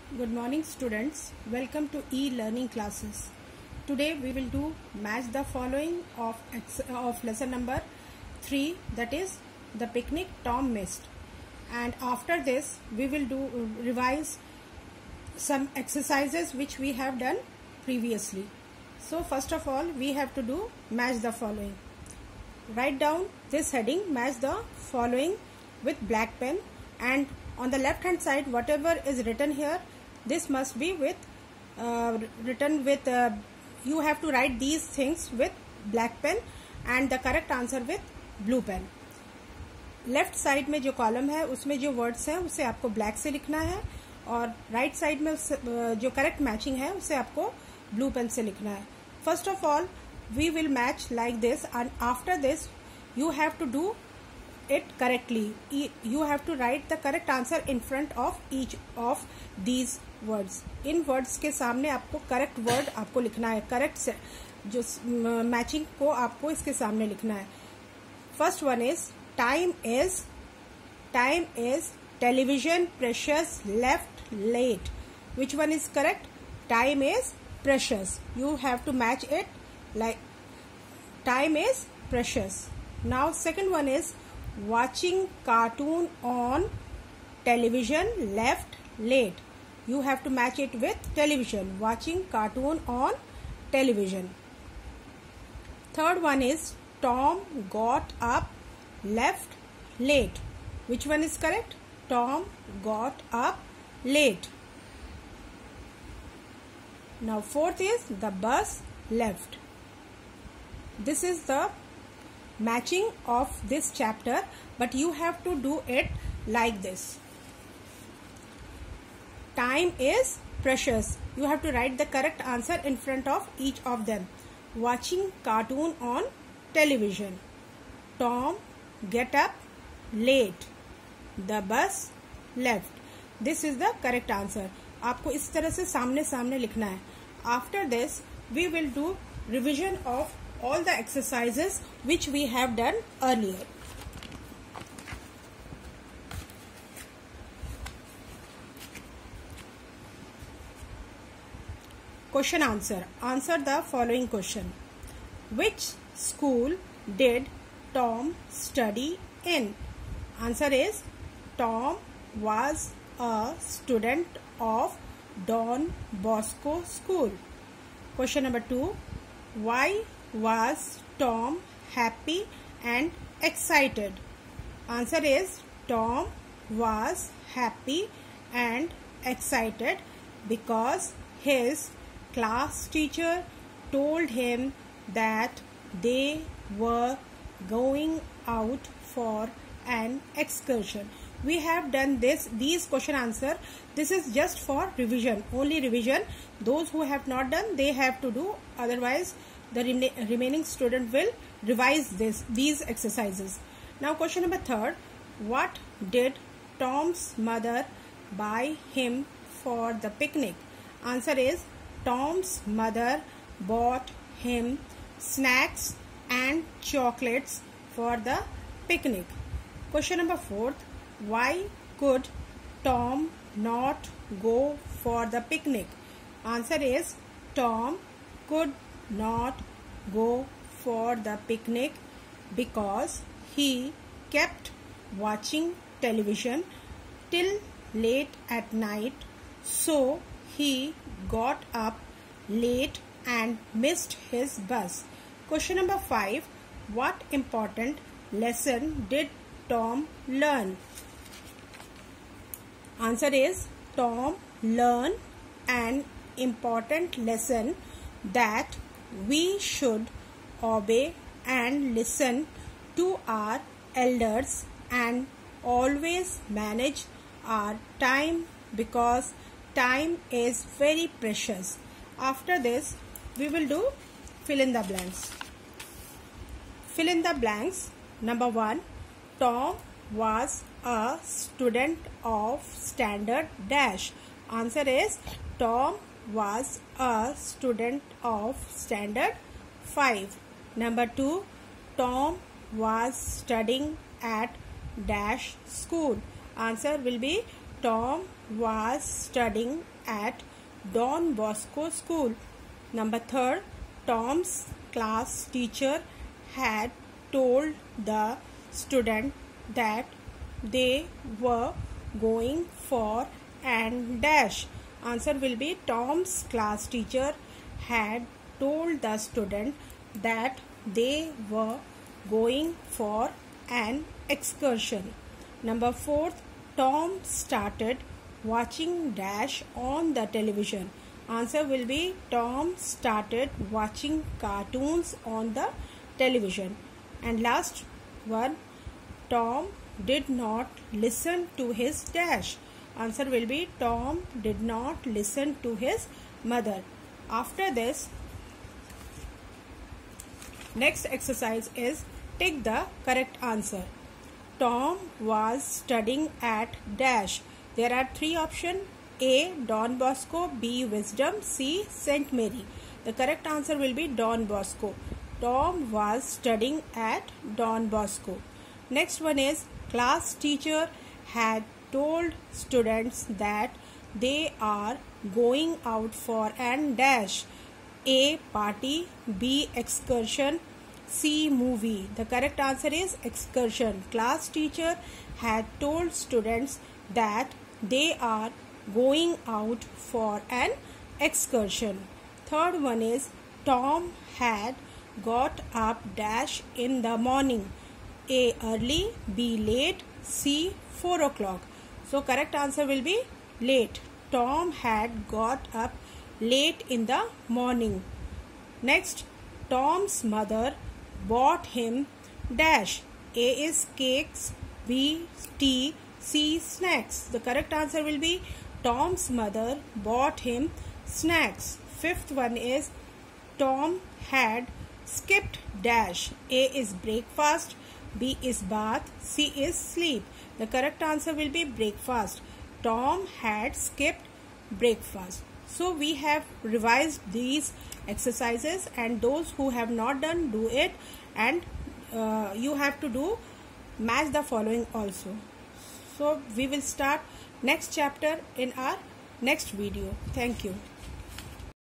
Good morning students. Welcome to e-learning classes. Today we will do match the following of lesson number 3, that is the picnic Tom missed. And after this we will do revise some exercises which we have done previously. So first of all we have to do match the following. Write down this heading, match the following, with black pen, and on the left hand side whatever is written here, this must be with written with you have to write these things with black pen and the correct answer with blue pen. Left side में जो column है उसमें जो words हैं उसे आपको black से लिखना है और राइट साइड में जो करेक्ट मैचिंग है उसे आपको ब्लू पेन से लिखना है. First of all we will match like this and after this you have to do it correctly. You have to write the correct answer in front of each of these words. इन words के सामने आपको correct word आपको लिखना है, correct जो matching को आपको इसके सामने लिखना है. First one is time is television precious left late. Which one is correct? Time is precious. You have to match it like time is precious. Now second one is watching cartoon on television left late. You have to match it with television. Watching cartoon on television. Third one is Tom got up left late. Which one is correct? Tom got up late. Now fourth is the bus left. This is the matching of this chapter, but you have to do it like this. Time is precious. You have to write the correct answer in front of each of them. Watching cartoon on television. Tom get up late. The bus left. This is the correct answer. आपको इस तरह से सामने सामने लिखना है. After this we will do revision of all the exercises which we have done earlier. Question answer. Answer the following question. Which school did Tom study in? Answer is Tom was a student of Don Bosco School. Question number 2. Why was Tom happy and excited? Answer is Tom was happy and excited because his class teacher told him that they were going out for an excursion. We have done these question answer. This is just for revision, only revision. Those who have not done, they have to do, otherwise the remaining student will revise these exercises. Now question number 3. What did Tom's mother buy him for the picnic? Answer is Tom's mother bought him snacks and chocolates for the picnic. Question number 4. Why could Tom not go for the picnic? Answer is Tom could not go for the picnic because he kept watching television till late at night, so he got up late and missed his bus. Question number 5. What important lesson did Tom learn? Answer is Tom learned an important lesson that we should obey and listen to our elders and always manage our time because time is very precious. After this we will do fill in the blanks. Fill in the blanks. Number 1. Tom was a student of standard dash. Answer is Tom was a student of standard 5. Number 2. Tom was studying at dash school. Answer will be Tom was studying at Don Bosco School. Number 3, Tom's class teacher had told the student that they were going for and dash. Answer will be Tom's class teacher had told the student that they were going for an excursion. Number 4, Tom started watching dash on the television. Answer will be Tom started watching cartoons on the television. And last one, Tom did not listen to his dash. Answer will be Tom did not listen to his mother. After this, next exercise is take the correct answer. Tom was studying at dash. There are 3 options: A. Don Bosco, B. Wisdom, C. St. Mary. The correct answer will be Don Bosco. Tom was studying at Don Bosco. Next one is class teacher had told students that they are going out for an dash. A. Party, B. Excursion, C. Movie. The correct answer is excursion. Class teacher had told students that they are going out for an excursion. Third one is Tom had got up dash in the morning. A. Early, B. Late, C. 4 o'clock. So correct answer will be late. Tom had got up late in the morning. Next, Tom's mother bought him dash. A is cakes, B tea, C snacks. The correct answer will be Tom's mother bought him snacks. Fifth one is Tom had skipped dash. A is breakfast, B is bath, C is sleep. The correct answer will be breakfast. Tom had skipped breakfast. So we have revised these exercises, and those who have not done, do it, and you have to do match the following also. So we will start next chapter in our next video. Thank you.